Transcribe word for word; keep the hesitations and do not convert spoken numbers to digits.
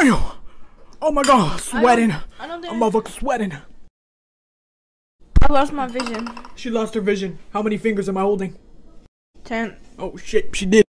Damn! Oh my god, sweating. I don't, I don't think I'm motherfucking sweating. I lost my vision. She lost her vision. How many fingers am I holding? Ten. Oh shit, she did.